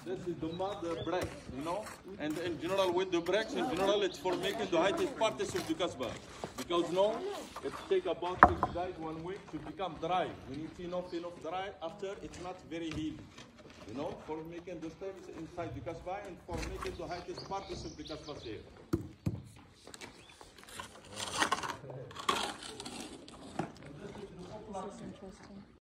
This is the mud bricks, you know. And in general, with the bricks, in general, it's for making the highest parts of the Kasbah. Because now, it takes about 6 days, 1 week to become dry. When it's enough dry, after it's not very heavy. You know, for making the steps inside the Kasbah and for making the highest parts of the Kasbah here. This is interesting.